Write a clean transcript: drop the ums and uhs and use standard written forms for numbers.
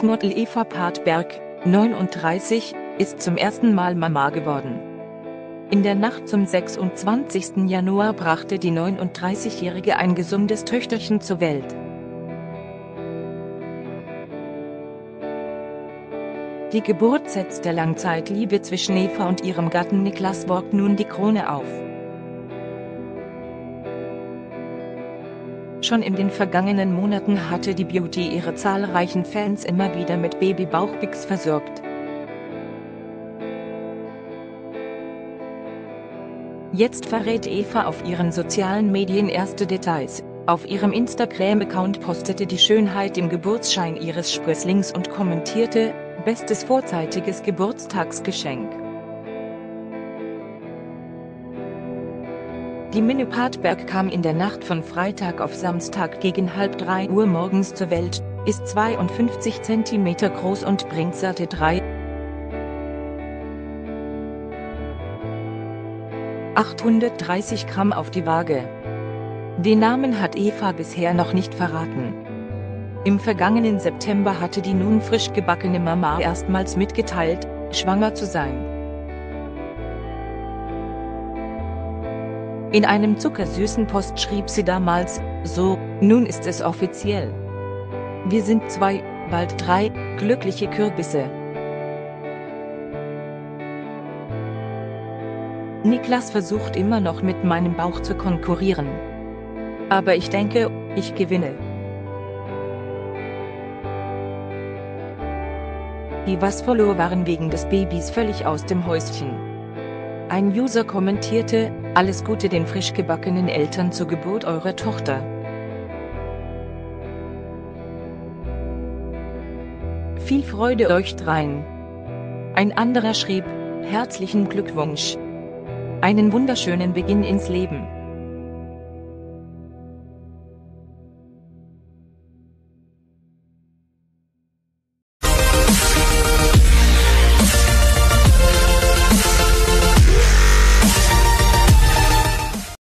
Topmodel Eva Partberg, 39, ist zum ersten Mal Mama geworden. In der Nacht zum 26. Januar brachte die 39-Jährige ein gesundes Töchterchen zur Welt. Die Geburt setzt der Langzeitliebe zwischen Eva und ihrem Gatten Niklas Waugh nun die Krone auf. Schon in den vergangenen Monaten hatte die Beauty ihre zahlreichen Fans immer wieder mit Baby-Bauchpics versorgt. Jetzt verrät Eva auf ihren sozialen Medien erste Details. Auf ihrem Instagram-Account postete die Schönheit den Geburtsschein ihres Sprösslings und kommentierte: Bestes vorzeitiges Geburtstagsgeschenk. Die Minnie Partberg kam in der Nacht von Freitag auf Samstag gegen 2:30 Uhr morgens zur Welt, ist 52 cm groß und bringt satte 830 Gramm auf die Waage. Den Namen hat Eva bisher noch nicht verraten. Im vergangenen September hatte die nun frisch gebackene Mama erstmals mitgeteilt, schwanger zu sein. In einem zuckersüßen Post schrieb sie damals: So, nun ist es offiziell. Wir sind 2, bald 3, glückliche Kürbisse. Niklas versucht immer noch mit meinem Bauch zu konkurrieren. Aber ich denke, ich gewinne. Evas Follower waren wegen des Babys völlig aus dem Häuschen. Ein User kommentierte: Alles Gute den frisch gebackenen Eltern zur Geburt eurer Tochter. Viel Freude euch dreien. Ein anderer schrieb: Herzlichen Glückwunsch. Einen wunderschönen Beginn ins Leben.